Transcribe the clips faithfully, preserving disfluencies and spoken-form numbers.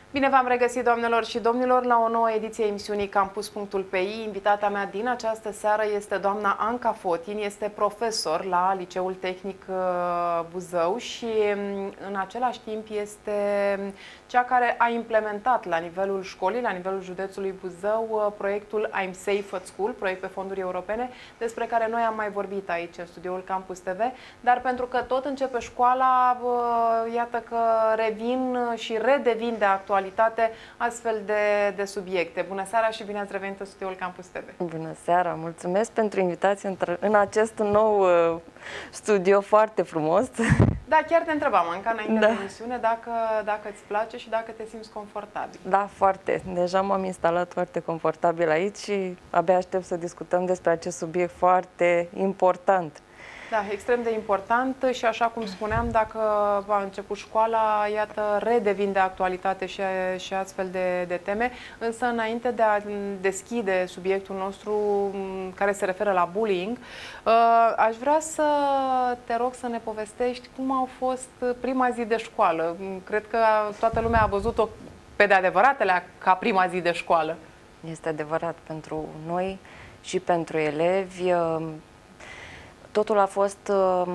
Bine v-am regăsit, doamnelor și domnilor, la o nouă ediție a emisiunii Campus punctul P I. Invitata mea din această seară este doamna Anca Fotin, este profesor la Liceul Tehnic Buzău și în același timp este cea care a implementat la nivelul școlii, la nivelul județului Buzău, proiectul I'm Safe at School, proiect pe fonduri europene, despre care noi am mai vorbit aici în studioul Campus T V, dar pentru că tot începe școala, iată că revin și redevin de actualitate astfel de, de subiecte. Bună seara și bine ați revenit în studioul Campus T V. Bună seara, mulțumesc pentru invitație în acest nou uh, studio foarte frumos. Da, chiar te întrebam, Anca, înainte da. de emisiune, dacă, dacă îți place și dacă te simți confortabil. Da, foarte. Deja m-am instalat foarte confortabil aici și abia aștept să discutăm despre acest subiect foarte important. Da, extrem de important și așa cum spuneam, dacă a început școala, iată, redevin de actualitate și, și astfel de, de teme, însă înainte de a deschide subiectul nostru care se referă la bullying, aș vrea să te rog să ne povestești cum a fost prima zi de școală. Cred că toată lumea a văzut-o pe de adevăratele ca prima zi de școală. Este adevărat pentru noi și pentru elevi. Totul a fost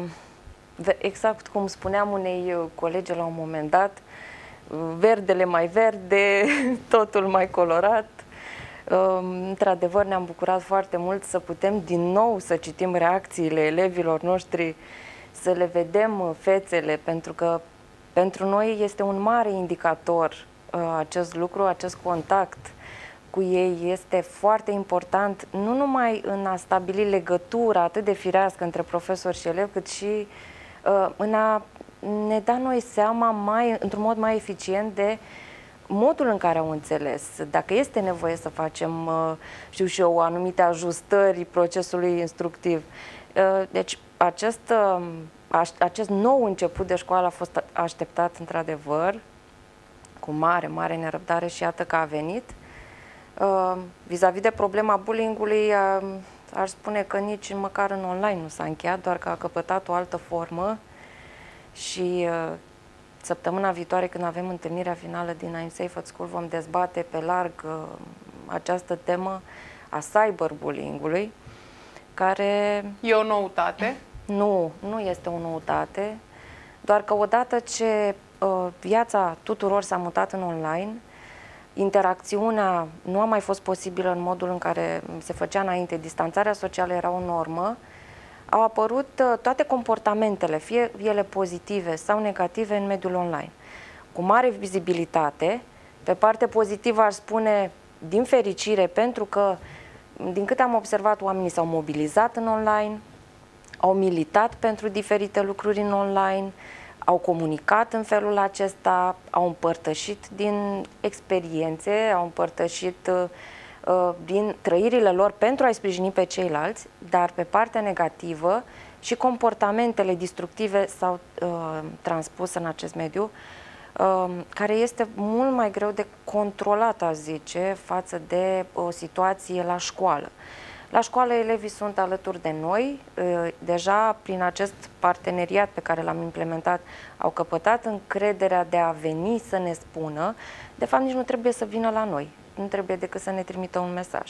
exact cum spuneam unei colege la un moment dat, verdele mai verde, totul mai colorat. Într-adevăr, ne-am bucurat foarte mult să putem din nou să citim reacțiile elevilor noștri, să le vedem fețele, pentru că pentru noi este un mare indicator acest lucru, acest contact cu ei este foarte important, nu numai în a stabili legătura atât de firească între profesori și elevi, cât și uh, în a ne da noi seama mai, într-un mod mai eficient de modul în care au înțeles. Dacă este nevoie să facem, uh, știu și eu, anumite ajustări procesului instructiv. Uh, deci acest, uh, acest nou început de școală a fost așteptat într-adevăr cu mare, mare nerăbdare și iată că a venit. Vis-a-vis de problema bullying-ului, uh, aș spune că nici măcar în online nu s-a încheiat, doar că a căpătat o altă formă și uh, săptămâna viitoare, când avem întâlnirea finală din I'm Safe at School, vom dezbate pe larg uh, această temă a cyberbullying-ului, care... E o noutate? Nu, nu este o noutate, doar că odată ce uh, viața tuturor s-a mutat în online, interacțiunea nu a mai fost posibilă în modul în care se făcea înainte, distanțarea socială era o normă, au apărut toate comportamentele, fie ele pozitive sau negative, în mediul online. Cu mare vizibilitate, pe parte pozitivă aș spune din fericire, pentru că, din câte am observat, oamenii s-au mobilizat în online, au militat pentru diferite lucruri în online, au comunicat în felul acesta, au împărtășit din experiențe, au împărtășit uh, din trăirile lor pentru a-i sprijini pe ceilalți, dar pe partea negativă și comportamentele destructive s-au uh, transpus în acest mediu, uh, care este mult mai greu de controlat, aș zice, față de o situație la școală. La școală, elevii sunt alături de noi, deja prin acest parteneriat pe care l-am implementat, au căpătat încrederea de a veni să ne spună, de fapt nici nu trebuie să vină la noi, nu trebuie decât să ne trimită un mesaj.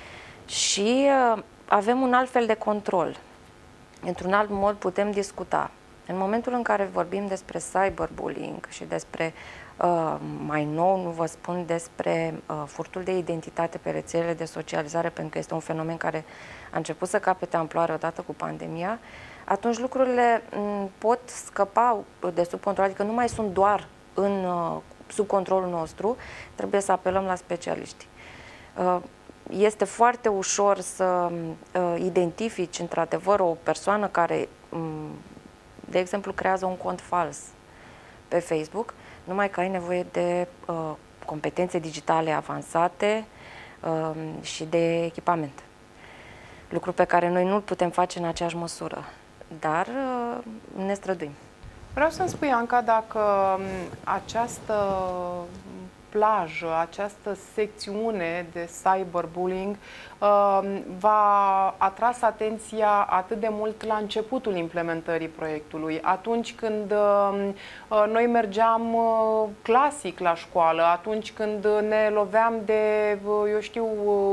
Și avem un alt fel de control, într-un alt mod putem discuta. În momentul în care vorbim despre cyberbullying și despre, uh, mai nou, nu vă spun despre uh, furtul de identitate pe rețelele de socializare, pentru că este un fenomen care a început să capete amploare odată cu pandemia, atunci lucrurile m, pot scăpa de sub control, adică nu mai sunt doar în, uh, sub controlul nostru, trebuie să apelăm la specialiști. Uh, este foarte ușor să uh, identifici într-adevăr o persoană care um, de exemplu, creează un cont fals pe Facebook, numai că ai nevoie de uh, competențe digitale avansate uh, și de echipament. Lucru pe care noi nu-l putem face în aceeași măsură, dar uh, ne străduim. Vreau să-mi spui, Anca, dacă această plajă, această secțiune de cyberbullying uh, v-a atras atenția atât de mult la începutul implementării proiectului, atunci când uh, noi mergeam uh, clasic la școală, atunci când ne loveam de, uh, eu știu, uh,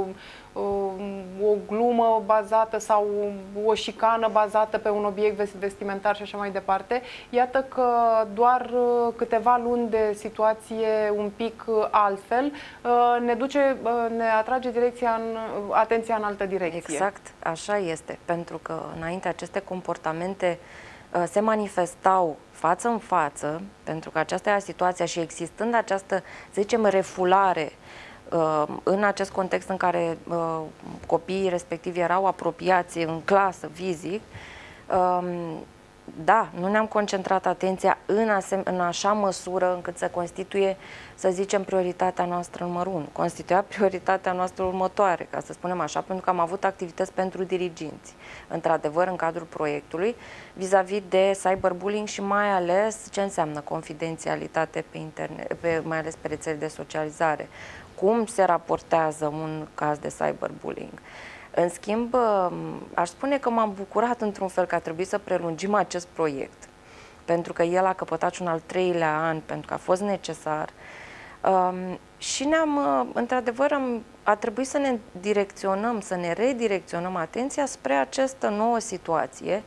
o glumă bazată sau o șicană bazată pe un obiect vestimentar și așa mai departe. Iată că doar câteva luni de situație un pic altfel ne duce, ne atrage direcția în, atenția în altă direcție. Exact, așa este, pentru că înainte aceste comportamente se manifestau față în față, pentru că aceasta era situația și existând această, să zicem, refulare în acest context în care uh, copiii respectivi erau apropiați în clasă, fizic, uh, da, nu ne-am concentrat atenția în, în așa măsură încât să constituie, să zicem, prioritatea noastră numărul unu. Constituia prioritatea noastră următoare, ca să spunem așa, pentru că am avut activități pentru diriginți, într-adevăr, în cadrul proiectului, vis-a-vis de cyberbullying și mai ales ce înseamnă confidențialitate pe internet, pe, mai ales pe rețele de socializare. Cum se raportează un caz de cyberbullying. În schimb, aș spune că m-am bucurat într-un fel că a trebuit să prelungim acest proiect, pentru că el a căpătat și un al treilea an, pentru că a fost necesar. Și ne-am, într-adevăr, a trebuit să ne direcționăm, să ne redirecționăm atenția spre această nouă situație.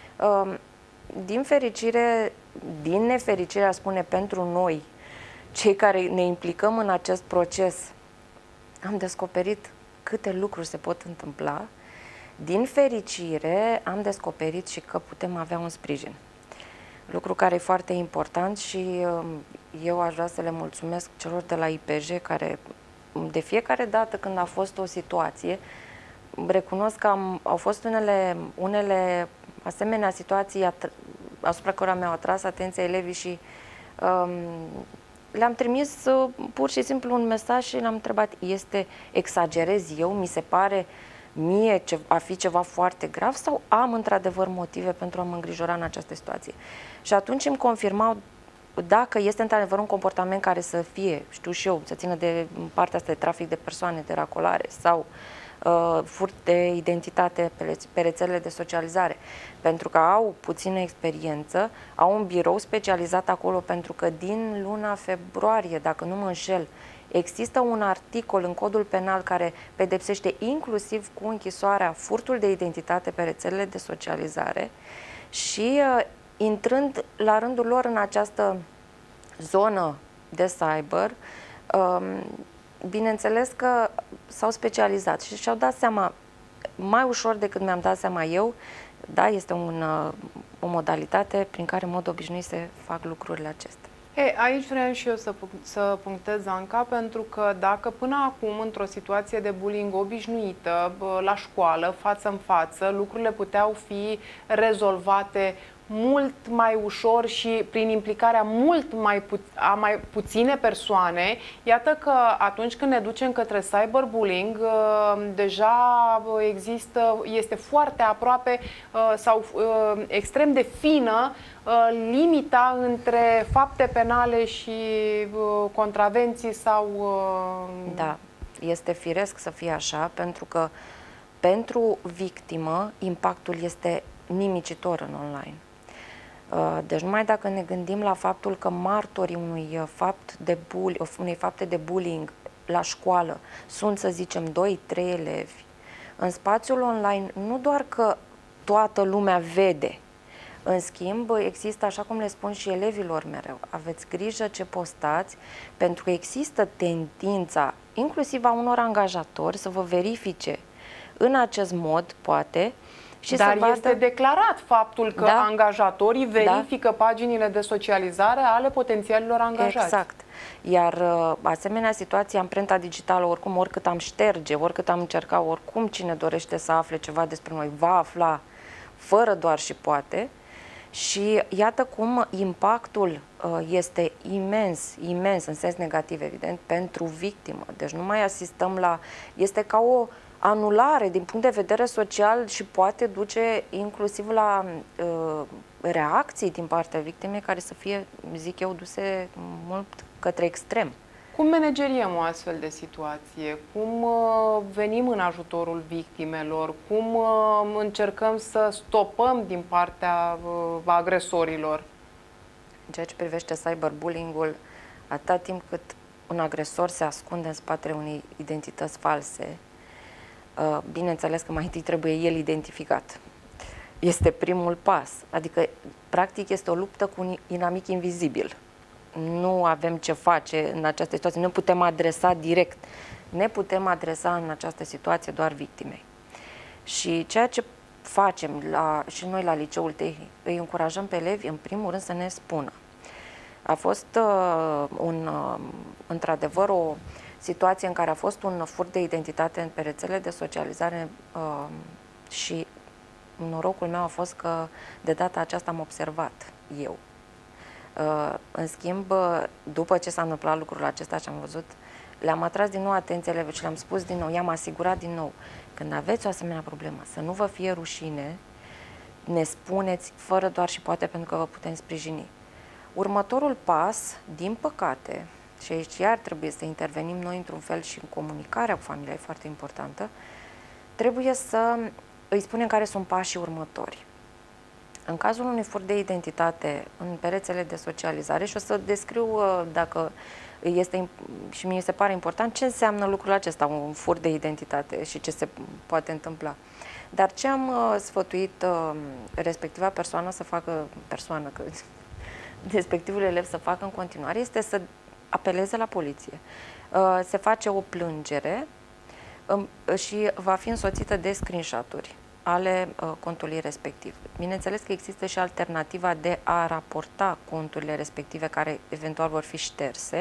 Din fericire, din nefericire, a spune, pentru noi, cei care ne implicăm în acest proces, am descoperit câte lucruri se pot întâmpla. Din fericire, am descoperit și că putem avea un sprijin. Lucru care e foarte important și eu aș vrea să le mulțumesc celor de la I P J care, de fiecare dată când a fost o situație, recunosc că am, au fost unele, unele asemenea situații asupra cărora mi-au atras atenția elevii și um, le-am trimis uh, pur și simplu un mesaj și le-am întrebat, este, exagerez eu, mi se pare mie ce, a fi ceva foarte grav sau am într-adevăr motive pentru a mă îngrijora în această situație? Și atunci îmi confirmau dacă este într-adevăr un comportament care să fie, știu și eu, să țină de partea asta de trafic de persoane, de racolare sau uh, furt de identitate pe, pe rețelele de socializare, pentru că au puțină experiență, au un birou specializat acolo, pentru că din luna februarie, dacă nu mă înșel, există un articol în codul penal care pedepsește inclusiv cu închisoarea furtul de identitate pe rețelele de socializare și uh, intrând la rândul lor în această zonă de cyber, um, bineînțeles că s-au specializat și și-au dat seama mai ușor decât mi-am dat seama eu, da, este un, o modalitate prin care în mod obișnuit se fac lucrurile acestea. Hey, aici vreau și eu să, să punctez, Anca, pentru că dacă până acum, într-o situație de bullying obișnuită, la școală, față în față, lucrurile puteau fi rezolvate mult mai ușor și prin implicarea mult mai, pu a mai puține persoane, iată că atunci când ne ducem către cyberbullying, deja există, este foarte aproape sau extrem de fină limita între fapte penale și contravenții sau... Da, este firesc să fie așa, pentru că pentru victimă impactul este nimicitor în online. Deci numai dacă ne gândim la faptul că martorii unui fapt de bully, unei fapte de bullying la școală sunt, să zicem, doi trei elevi, în spațiul online nu doar că toată lumea vede, în schimb există, așa cum le spun și elevilor mereu, aveți grijă ce postați, pentru că există tendința, inclusiv a unor angajatori, să vă verifice în acest mod, poate. Și Dar să vadă... este declarat faptul că da, angajatorii verifică da. paginile de socializare ale potențialilor angajați. Exact. Iar asemenea situații, amprenta digitală, oricum, oricât am șterge, oricât am încercat, oricum cine dorește să afle ceva despre noi va afla fără doar și poate. Și iată cum impactul este imens, imens, în sens negativ, evident, pentru victimă. Deci nu mai asistăm la... Este ca o anulare din punct de vedere social și poate duce inclusiv la uh, reacții din partea victimei care să fie, zic eu, duse mult către extrem. Cum manageriem o astfel de situație? Cum uh, venim în ajutorul victimelor? Cum uh, încercăm să stopăm din partea uh, agresorilor? În ceea ce privește cyberbullying-ul, atâta timp cât un agresor se ascunde în spatele unei identități false, uh, bineînțeles că mai întâi trebuie el identificat. Este primul pas, adică practic este o luptă cu un inamic invizibil. Nu avem ce face în această situație, nu putem adresa direct, ne putem adresa în această situație doar victimei. Și ceea ce facem la, și noi la Liceul Tehnic, îi încurajăm pe elevi în primul rând să ne spună. A fost uh, un, uh, într-adevăr o situație în care a fost un furt de identitate pe rețele de socializare uh, și norocul meu a fost că de data aceasta am observat eu. Uh, în schimb, după ce s-a întâmplat lucrul acesta și am văzut, le-am atras din nou atenția și le-am spus din nou, i-am asigurat din nou, când aveți o asemenea problemă, să nu vă fie rușine, ne spuneți, fără doar și poate, pentru că vă putem sprijini. Următorul pas, din păcate, și aici iar trebuie să intervenim noi într-un fel și în comunicarea cu familia, e foarte importantă, trebuie să îi spunem care sunt pașii următori. În cazul unui furt de identitate în perețele de socializare, și o să descriu, dacă este, și mie se pare important, ce înseamnă lucrul acesta, un furt de identitate și ce se poate întâmpla. Dar ce am sfătuit respectiva persoană să facă, persoană, că respectivul elev să facă în continuare, este să apeleze la poliție. Se face o plângere și va fi însoțită de screenshot-uri ale uh, contului respectiv. Bineînțeles că există și alternativa de a raporta conturile respective care eventual vor fi șterse,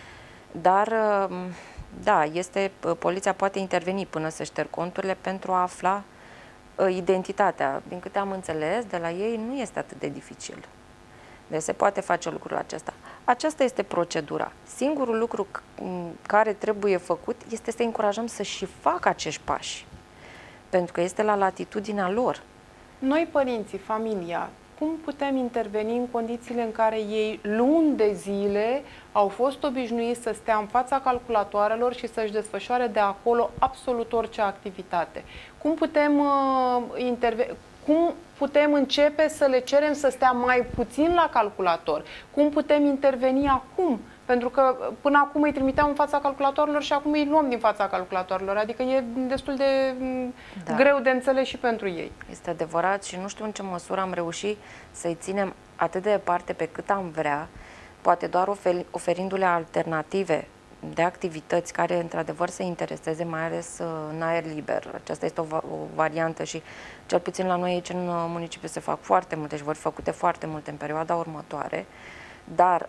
dar uh, da, este, uh, poliția poate interveni până să șterg conturile pentru a afla uh, identitatea. Din câte am înțeles, de la ei nu este atât de dificil. Deci se poate face lucrul acesta. Aceasta este procedura. Singurul lucru care trebuie făcut este să încurajăm să și facă acești pași, pentru că este la latitudinea lor. Noi, părinții, familia, cum putem interveni în condițiile în care ei luni de zile au fost obișnuiți să stea în fața calculatoarelor și să-și desfășoare de acolo absolut orice activitate? Cum putem, uh, interve- cum putem începe să le cerem să stea mai puțin la calculator? Cum putem interveni acum? Pentru că până acum îi trimiteam în fața calculatorilor și acum îi luăm din fața calculatorilor. Adică e destul de da. greu de înțeles și pentru ei. Este adevărat și nu știu în ce măsură am reușit să-i ținem atât de departe pe cât am vrea, poate doar oferindu-le alternative de activități care într-adevăr să intereseze, mai ales în aer liber. Aceasta este o, va o variantă și cel puțin la noi aici în municipiu se fac foarte multe și vor fi făcute foarte multe în perioada următoare. Dar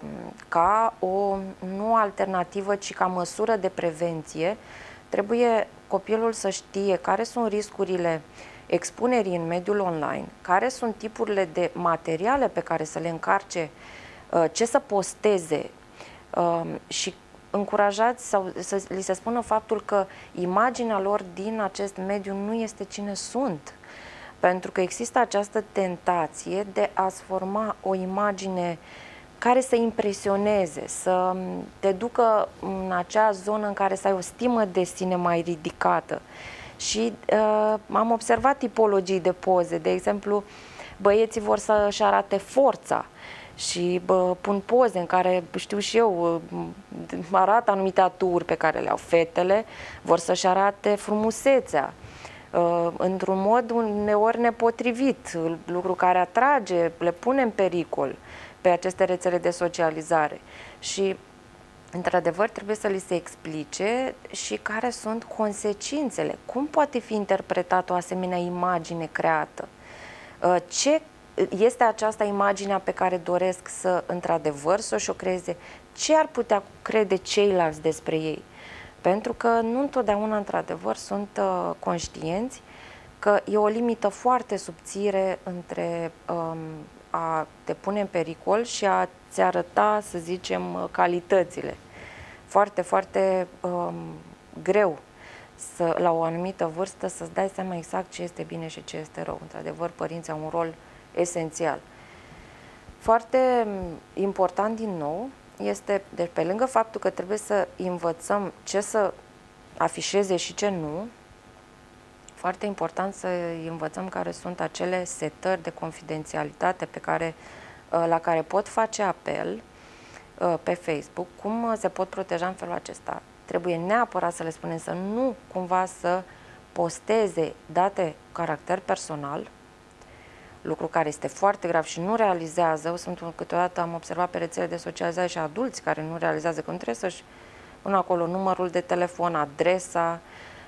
ca o nu alternativă, ci ca măsură de prevenție, trebuie copilul să știe care sunt riscurile expunerii în mediul online, care sunt tipurile de materiale pe care să le încarce, ce să posteze și încurajați sau să li se spună faptul că imaginea lor din acest mediu nu este cine sunt. Pentru că există această tentație de a-ți forma o imagine care să impresioneze, să te ducă în acea zonă în care să ai o stimă de sine mai ridicată. Și uh, am observat tipologii de poze, de exemplu, băieții vor să-și arate forța și bă, pun poze în care, știu și eu, arată anumite aturi pe care le au. Fetele vor să-și arate frumusețea, Uh, într-un mod uneori nepotrivit, lucru care atrage, le pune în pericol pe aceste rețele de socializare. Și, într-adevăr, trebuie să li se explice și care sunt consecințele. Cum poate fi interpretată o asemenea imagine creată? Uh, ce este această imagine pe care doresc să, într-adevăr, să și-o creeze? Ce ar putea crede ceilalți despre ei? Pentru că nu întotdeauna, într-adevăr, sunt uh, conștienți că e o limită foarte subțire între um, a te pune în pericol și a-ți arăta, să zicem, calitățile. Foarte, foarte um, greu să, la o anumită vârstă să-ți dai seama exact ce este bine și ce este rău. Într-adevăr, părinții au un rol esențial. Foarte important, din nou, este, deci pe lângă faptul că trebuie să învățăm ce să afișeze și ce nu, foarte important să învățăm care sunt acele setări de confidențialitate pe care, la care pot face apel pe Facebook, cum se pot proteja în felul acesta. Trebuie neapărat să le spunem să nu cumva să posteze date cu caracter personal, lucru care este foarte grav și nu realizează. Sunt câteodată am observat pe rețele de socializare și adulți care nu realizează că nu trebuie să-și pună acolo numărul de telefon, adresa.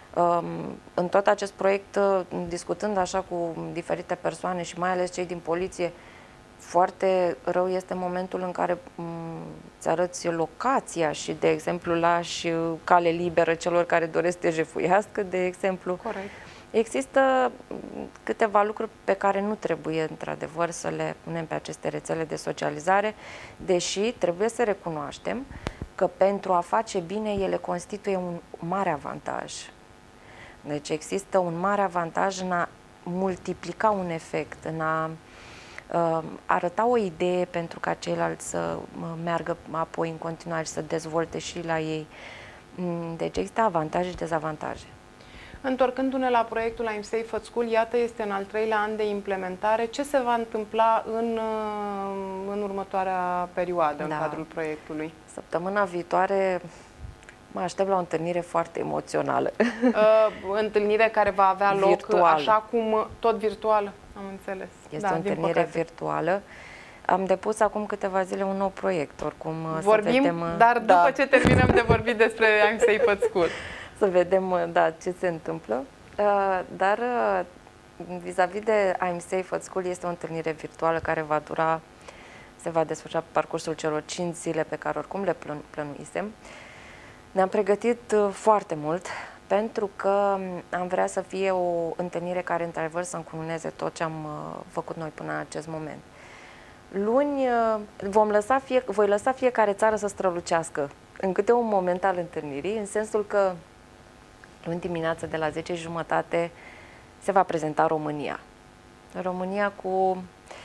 În tot acest proiect, discutând așa cu diferite persoane și mai ales cei din poliție, foarte rău este momentul în care îți arăți locația și, de exemplu, lași cale liberă celor care doresc să te jefuiască, de exemplu. Corect. Există câteva lucruri pe care nu trebuie, într-adevăr, să le punem pe aceste rețele de socializare, deși trebuie să recunoaștem că pentru a face bine ele constituie un mare avantaj. Deci există un mare avantaj în a multiplica un efect, în a uh, arăta o idee pentru ca ceilalți să meargă apoi în continuare și să dezvolte și la ei. Deci există avantaje și dezavantaje. Întorcându-ne la proiectul I'm Safe at School, iată, este în al treilea an de implementare. Ce se va întâmpla în, în următoarea perioadă, da, în cadrul proiectului? Săptămâna viitoare mă aștept la o întâlnire foarte emoțională. Uh, întâlnire care va avea loc virtuală. Așa cum, tot virtual, am înțeles. Este da, o întâlnire virtuală. Am depus acum câteva zile un nou proiect, oricum. Vorbim, să vedem, dar da, după ce terminăm de vorbit despre I'm Safe at School. Să vedem, da, ce se întâmplă. Uh, dar vis-a-vis -vis de I'm Safe at School, este o întâlnire virtuală care va dura, se va desfășura pe parcursul celor cinci zile pe care oricum le plănuisem. Ne-am pregătit foarte mult pentru că am vrea să fie o întâlnire care, într-adevăr, să încununeze tot ce am făcut noi până în acest moment. Luni vom lăsa fie, voi lăsa fiecare țară să strălucească în câte un moment al întâlnirii, în sensul că luni dimineață de la zece și jumătate se va prezenta România. România cu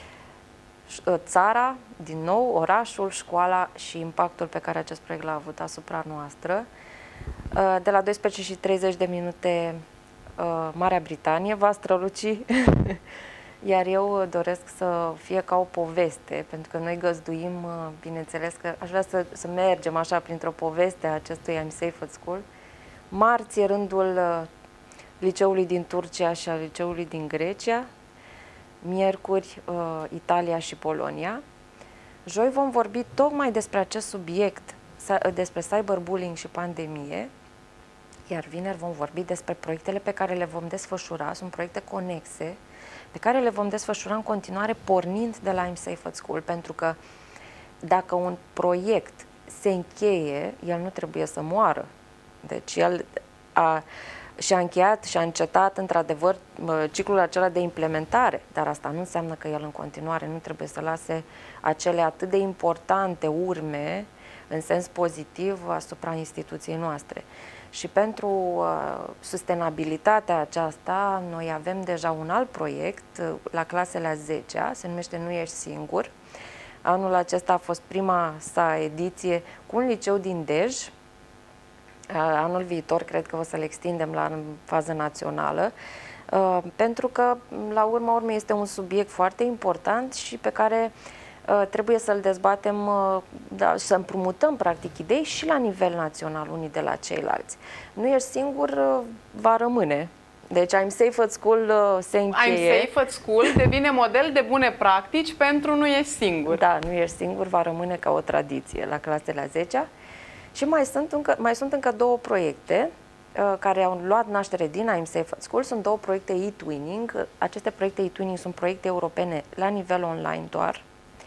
țara, din nou, orașul, școala și impactul pe care acest proiect l-a avut asupra noastră. De la douăsprezece și treizeci de minute Marea Britanie va străluci, iar eu doresc să fie ca o poveste, pentru că noi găzduim, bineînțeles că aș vrea să, să mergem așa printr-o poveste a acestui I'm Safe at School. Marți e rândul liceului din Turcia și al liceului din Grecia, miercuri Italia și Polonia. Joi vom vorbi tocmai despre acest subiect, despre cyberbullying și pandemie, iar vineri vom vorbi despre proiectele pe care le vom desfășura, sunt proiecte conexe, pe care le vom desfășura în continuare pornind de la I'm Safe at School, pentru că dacă un proiect se încheie, el nu trebuie să moară. Deci el a, și-a încheiat și-a încetat într-adevăr ciclul acela de implementare, dar asta nu înseamnă că el în continuare nu trebuie să lase acele atât de importante urme în sens pozitiv asupra instituției noastre. Și pentru uh, sustenabilitatea aceasta, noi avem deja un alt proiect uh, la clasele a zecea, se numește Nu ești singur. Anul acesta a fost prima sa ediție cu un liceu din Dej. Uh, anul viitor cred că o să le extindem la fază națională, uh, pentru că, la urma urmei, este un subiect foarte important și pe care trebuie să-l dezbatem, da, să împrumutăm practic idei și la nivel național unii de la ceilalți. Nu ești singur, va rămâne. Deci I'm Safe at School se încheie. I'm Safe at School devine model de bune practici pentru Nu ești singur. Da, Nu ești singur va rămâne ca o tradiție la clasele a zecea. Și mai sunt încă, mai sunt încă două proiecte care au luat naștere din I'm Safe at School. Sunt două proiecte e-twinning. Aceste proiecte e-twinning sunt proiecte europene la nivel online doar.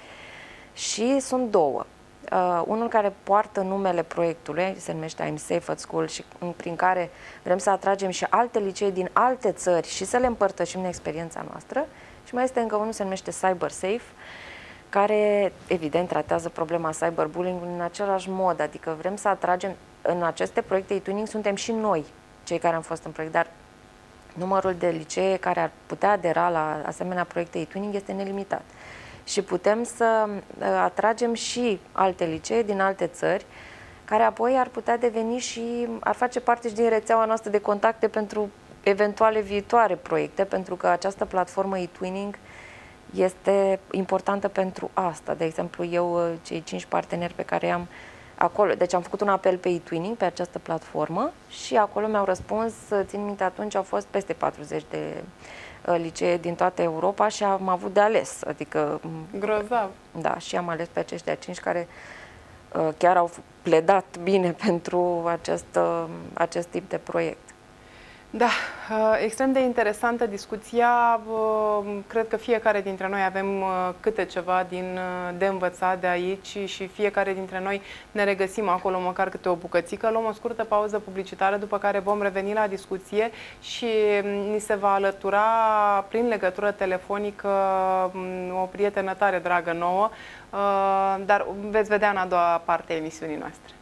Și sunt două. Uh, unul care poartă numele proiectului, se numește I'm Safe at School și prin care vrem să atragem și alte licee din alte țări și să le împărtășim în experiența noastră. Și mai este încă unul, se numește Cyber Safe, care evident tratează problema cyberbullying în același mod, adică vrem să atragem în aceste proiecte e-twinning, suntem și noi cei care am fost în proiect, dar numărul de licee care ar putea adera la asemenea proiecte e-twinning este nelimitat. și putem să atragem și alte licee din alte țări, care apoi ar putea deveni și, ar face parte și din rețeaua noastră de contacte pentru eventuale viitoare proiecte, pentru că această platformă e-twinning este importantă pentru asta. De exemplu, eu, cei cinci parteneri pe care i-am acolo, deci am făcut un apel pe e-twinning, pe această platformă, și acolo mi-au răspuns, țin minte, atunci au fost peste patruzeci de licee din toată Europa și am avut de ales, adică... Grozav! Da, și am ales pe aceștia cinci care chiar au pledat bine pentru acest, acest tip de proiect. Da, extrem de interesantă discuția. Cred că fiecare dintre noi avem câte ceva din, de învățat de aici și fiecare dintre noi ne regăsim acolo măcar câte o bucățică. Luăm o scurtă pauză publicitară, după care vom reveni la discuție și ni se va alătura prin legătură telefonică o prietenă tare dragă nouă, dar veți vedea în a doua parte a emisiunii noastre.